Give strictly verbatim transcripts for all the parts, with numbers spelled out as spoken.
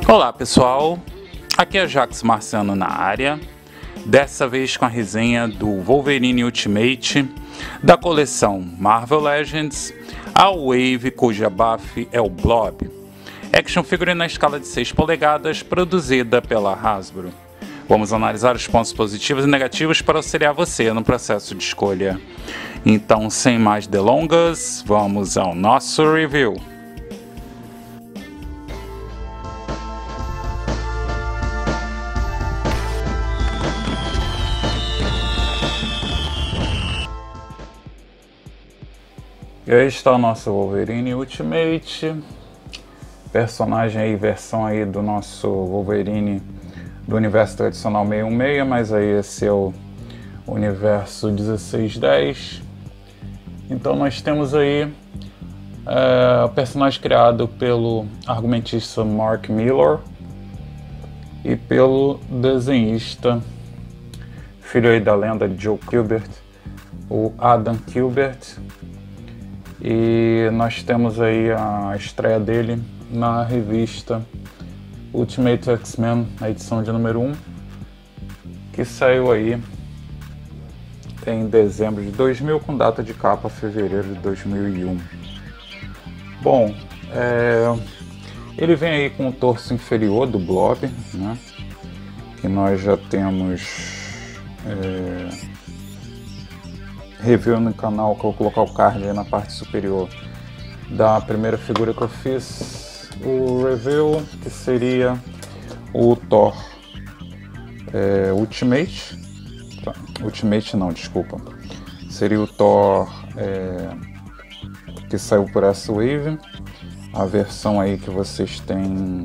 Olá pessoal, aqui é Jax Marciano na área, dessa vez com a resenha do Wolverine Ultimate da coleção Marvel Legends, a Wave, cuja buff é o Blob, action figure na escala de seis polegadas, produzida pela Hasbro. Vamos analisar os pontos positivos e negativos para auxiliar você no processo de escolha. Então, sem mais delongas, vamos ao nosso review. E aí está o nosso Wolverine Ultimate, personagem aí, versão aí do nosso Wolverine do universo tradicional seiscentos e dezesseis, mas aí esse é o universo dezesseis dez. Então nós temos aí é, o personagem criado pelo argumentista Mark Millar e pelo desenhista, filho aí da lenda de Joe Kubert, o Adam Kubert. E nós temos aí a estreia dele na revista Ultimate X-Men, a edição de número um, que saiu aí em dezembro de dois mil, com data de capa fevereiro de dois mil e um. Bom, é, ele vem aí com o torso inferior do Blob, né, que nós já temos é, review no canal, que eu vou colocar o card aí na parte superior da primeira figura que eu fiz, o review, que seria o Thor é, Ultimate, tá. Ultimate não, desculpa, seria o Thor é, que saiu por essa Wave, a versão aí que vocês têm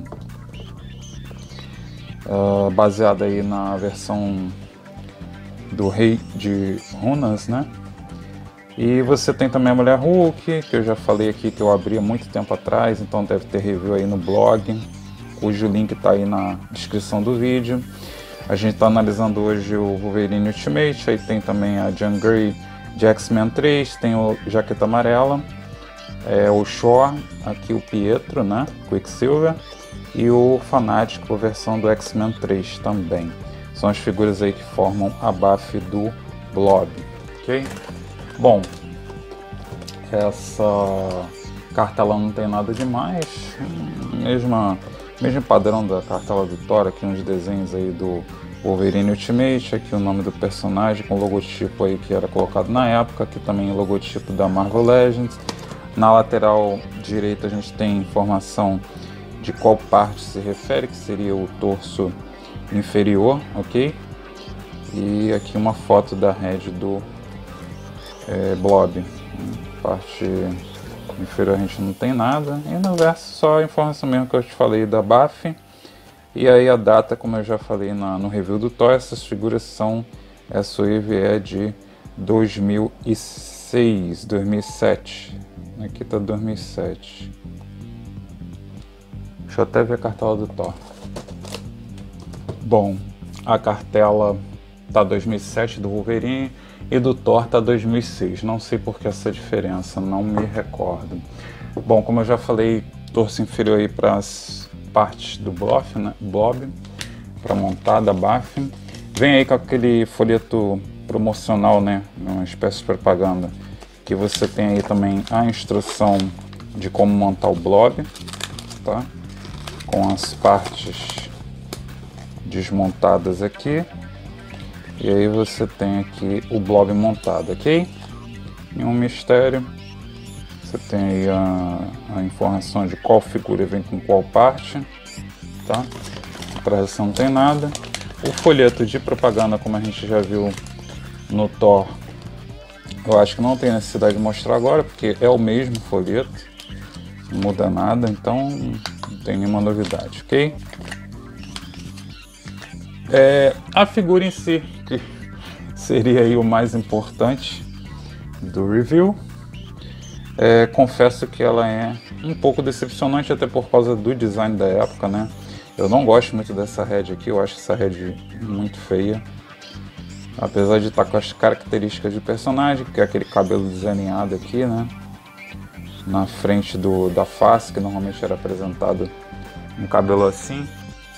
uh, baseada aí na versão do Rei de Runas, né? E você tem também a Mulher Hulk, que eu já falei aqui que eu abri há muito tempo atrás, então deve ter review aí no blog, cujo link está aí na descrição do vídeo. A gente está analisando hoje o Wolverine Ultimate, aí tem também a Jean Grey de X-Men três, tem o Jaqueta Amarela, é, o Shore, aqui o Pietro, né? Quicksilver, e o Fanático, a versão do X-Men três também. São as figuras aí que formam a buff do Blob, ok? Bom, essa cartela não tem nada demais, mesma, mesmo padrão da cartela do Thor, aqui uns desenhos aí do Wolverine Ultimate, aqui o nome do personagem com o logotipo aí que era colocado na época, aqui também o logotipo da Marvel Legends. Na lateral direita a gente tem informação de qual parte se refere, que seria o torso inferior, ok? E aqui uma foto da head do é, Blob. Parte inferior a gente não tem nada, e no verso só a informação mesmo que eu te falei da buff. E aí a data, como eu já falei na, no review do Thor, essas figuras são, essa Wave é de dois mil e seis, dois mil e sete, aqui tá dois mil e sete. Deixa eu até ver a cartela do Thor. Bom, a cartela tá dois mil e sete do Wolverine e do Thor tá dois mil e seis. Não sei por que essa diferença, não me recordo. Bom, como eu já falei, torso inferior aí para as partes do Blob, né? Blob, para montar da buff. Vem aí com aquele folheto promocional, né? Uma espécie de propaganda, que você tem aí também a instrução de como montar o Blob, tá? Com as partes desmontadas aqui, e aí você tem aqui o Blob montado, ok? Nenhum mistério. Você tem aí a, a informação de qual figura vem com qual parte, tá? Atrás não tem nada. O folheto de propaganda, como a gente já viu no Thor, eu acho que não tem necessidade de mostrar agora, porque é o mesmo folheto, não muda nada, então não tem nenhuma novidade, ok? É, a figura em si, que seria aí o mais importante do review, é, confesso que ela é um pouco decepcionante, até por causa do design da época, né? Eu não gosto muito dessa head aqui, eu acho essa head muito feia, apesar de estar com as características de personagem, que é aquele cabelo desalinhado aqui, né? Na frente do, da face, que normalmente era apresentado um cabelo assim.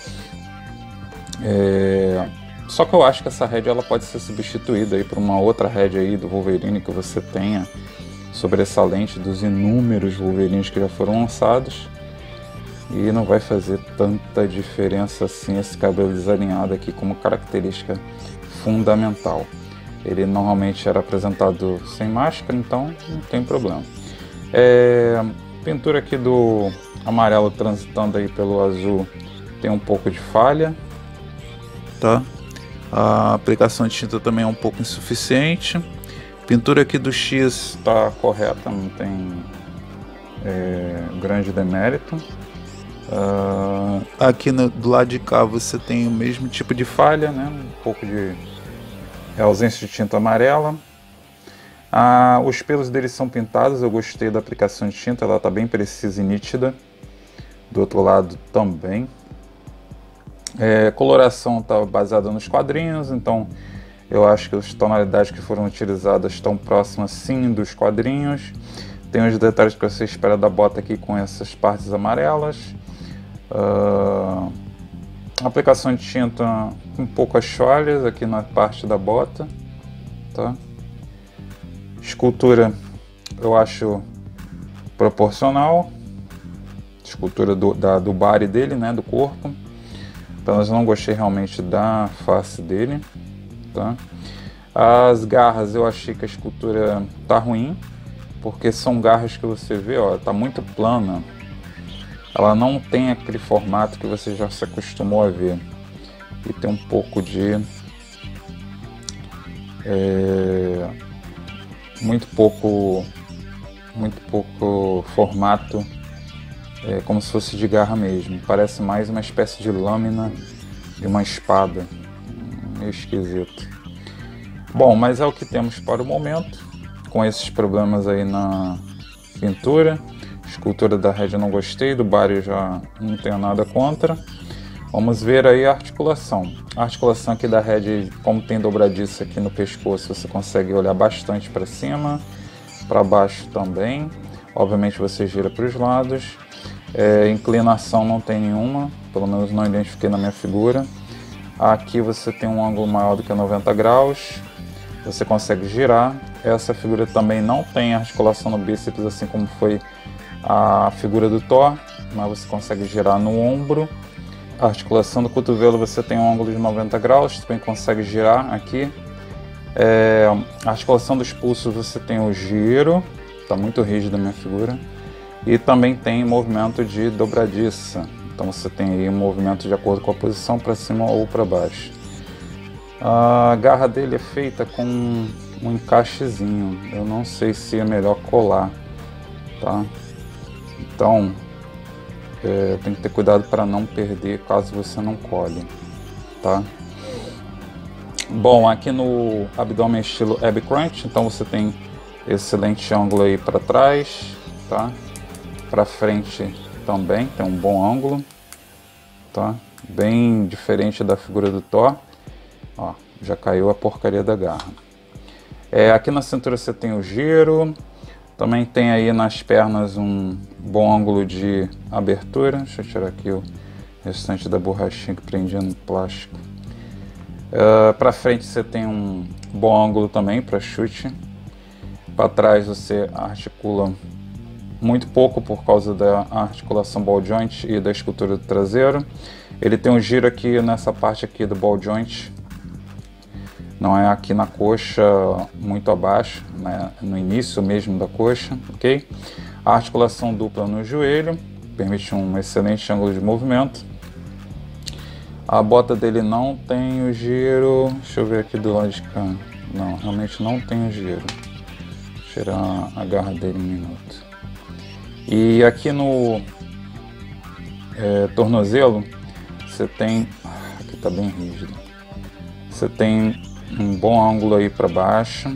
É... Só que eu acho que essa head ela pode ser substituída aí por uma outra head aí do Wolverine que você tenha sobressalente dos inúmeros Wolverines que já foram lançados. E não vai fazer tanta diferença assim esse cabelo desalinhado aqui como característica fundamental. Ele normalmente era apresentado sem máscara, então não tem problema. É, pintura aqui do amarelo transitando aí pelo azul tem um pouco de falha, tá? A aplicação de tinta também é um pouco insuficiente. Pintura aqui do X está correta, não tem é, grande demérito. Uh, aqui no, do lado de cá você tem o mesmo tipo de falha, né? Um pouco de ausência de tinta amarela. Ah, os pelos deles são pintados, eu gostei da aplicação de tinta, ela está bem precisa e nítida. Do outro lado também. É, coloração está baseada nos quadrinhos, então eu acho que as tonalidades que foram utilizadas estão próximas sim dos quadrinhos. Tem os detalhes que você espera da bota aqui com essas partes amarelas. Uh, aplicação de tinta com poucas falhas aqui na parte da bota, tá? Escultura eu acho proporcional, escultura do, da, do body dele, né, do corpo. Apenas não gostei realmente da face dele, tá? As garras eu achei que a escultura tá ruim, porque são garras que você vê, ó, tá muito plana. Ela não tem aquele formato que você já se acostumou a ver. E tem um pouco de... É, muito pouco... Muito pouco formato, é, como se fosse de garra mesmo. Parece mais uma espécie de lâmina de uma espada. Meio esquisito. Bom, mas é o que temos para o momento. Com esses problemas aí na pintura. Escultura da Red eu não gostei, do Barry já não tenho nada contra. Vamos ver aí a articulação. A articulação aqui da Red, como tem dobradiça aqui no pescoço, você consegue olhar bastante para cima, para baixo também. Obviamente você gira para os lados. É, inclinação não tem nenhuma, pelo menos não identifiquei na minha figura. Aqui você tem um ângulo maior do que noventa graus. Você consegue girar. Essa figura também não tem articulação no bíceps, assim como foi a figura do Thor, mas você consegue girar no ombro. A articulação do cotovelo você tem um ângulo de noventa graus, também consegue girar aqui. É, a articulação dos pulsos você tem o giro, está muito rígida a minha figura. E também tem movimento de dobradiça, então você tem aí um movimento de acordo com a posição para cima ou para baixo. A garra dele é feita com um encaixezinho, eu não sei se é melhor colar, tá? Então, é, tem que ter cuidado para não perder caso você não colhe, tá? Bom, aqui no abdômen estilo Abby Crunch, então você tem excelente ângulo aí para trás, tá? Para frente também tem um bom ângulo, tá? Bem diferente da figura do Thor. Ó, já caiu a porcaria da garra. É, aqui na cintura você tem o giro. Também tem aí nas pernas um bom ângulo de abertura. Deixa eu tirar aqui o restante da borrachinha que prendia no plástico. Uh, para frente você tem um bom ângulo também para chute. Para trás você articula muito pouco por causa da articulação ball joint e da escultura do traseiro. Ele tem um giro aqui nessa parte aqui do ball joint. Não é aqui na coxa muito abaixo, né? No início mesmo da coxa, ok? A articulação dupla no joelho, permite um excelente ângulo de movimento. A bota dele não tem o giro, deixa eu ver aqui do lado de cá. Não, realmente não tem o giro. Vou tirar a garra dele um minuto. E aqui no é, tornozelo, você tem... Aqui está bem rígido. Você tem um bom ângulo aí para baixo,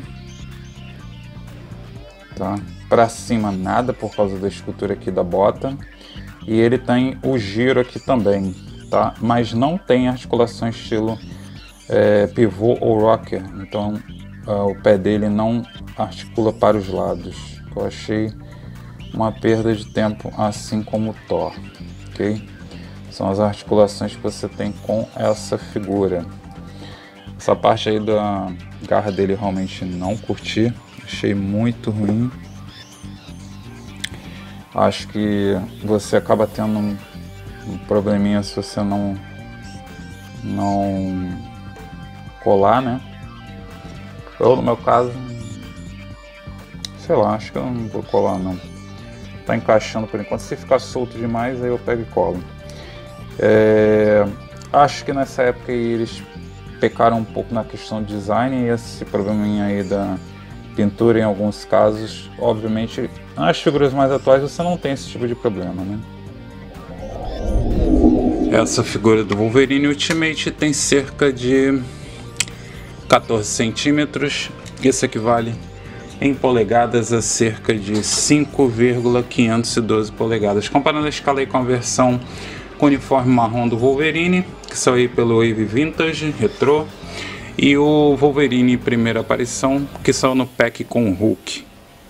tá? Para cima nada por causa da escultura aqui da bota. E ele tem o giro aqui também, tá? Mas não tem articulação estilo é, pivô ou rocker. Então uh, o pé dele não articula para os lados. Eu achei uma perda de tempo, assim como o Thor, ok? São as articulações que você tem com essa figura. Essa parte aí da garra dele realmente não curti, achei muito ruim. Acho que você acaba tendo um, um probleminha se você não, não colar, né? Eu, no meu caso, sei lá, acho que eu não vou colar não. Tá encaixando por enquanto. Se ficar solto demais, aí eu pego e colo. É, acho que nessa época eles pecaram um pouco na questão de design, e esse probleminha aí da pintura em alguns casos. Obviamente, nas figuras mais atuais você não tem esse tipo de problema, né? Essa figura do Wolverine Ultimate tem cerca de quatorze centímetros. Isso equivale em polegadas a cerca de cinco vírgula quinhentos e doze polegadas. Comparando a escala aí com a versão com uniforme marrom do Wolverine, que saiu aí pelo Wave Vintage Retro, e o Wolverine primeira aparição, que saiu no pack com o Hulk.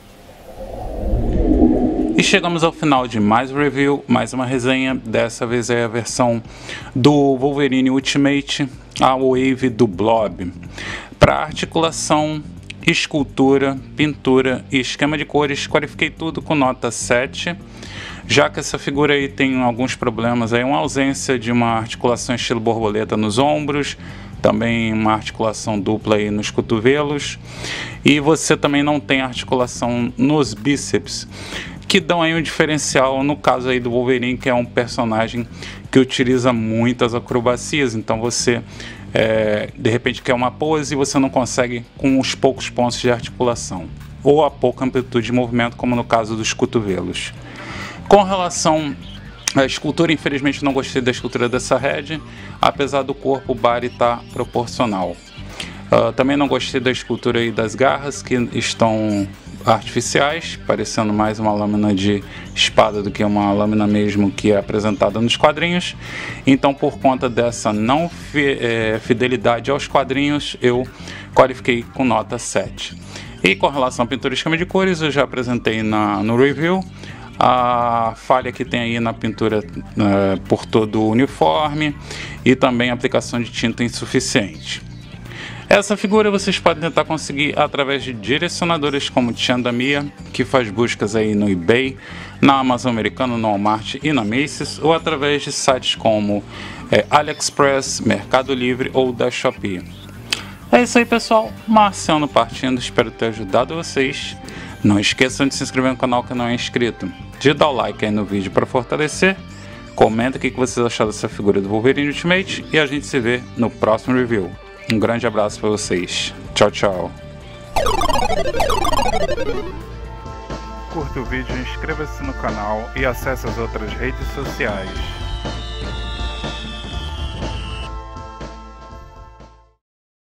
E chegamos ao final de mais um review, mais uma resenha. Dessa vez é a versão do Wolverine Ultimate, a Wave do Blob. Para articulação, escultura, pintura e esquema de cores, qualifiquei tudo com nota sete. Já que essa figura aí tem alguns problemas, aí uma ausência de uma articulação estilo borboleta nos ombros, também uma articulação dupla aí nos cotovelos, e você também não tem articulação nos bíceps, que dão aí um diferencial no caso aí do Wolverine, que é um personagem que utiliza muitas acrobacias. Então você é, de repente quer uma pose e você não consegue com os poucos pontos de articulação, ou a pouca amplitude de movimento, como no caso dos cotovelos. Com relação à escultura, infelizmente não gostei da escultura dessa head, apesar do corpo, o body estar proporcional. Uh, também não gostei da escultura aí das garras, que estão artificiais, parecendo mais uma lâmina de espada do que uma lâmina mesmo que é apresentada nos quadrinhos. Então, por conta dessa não fi é, fidelidade aos quadrinhos, eu qualifiquei com nota sete. E com relação à pintura e esquema de cores, eu já apresentei na, no review. A falha que tem aí na pintura uh, por todo o uniforme, e também a aplicação de tinta insuficiente. Essa figura vocês podem tentar conseguir através de direcionadores como Tchandamia, que faz buscas aí no eBay, na Amazon Americana, no Walmart e na Macy's, ou através de sites como é, AliExpress, Mercado Livre ou da Shopee. É isso aí, pessoal, Marciano partindo, espero ter ajudado vocês. Não esqueçam de se inscrever no canal que não é inscrito, de dar o like aí no vídeo para fortalecer, comenta o que vocês acharam dessa figura do Wolverine Ultimate, e a gente se vê no próximo review. Um grande abraço para vocês. Tchau, tchau. Curta o vídeo, inscreva-se no canal e acesse as outras redes sociais.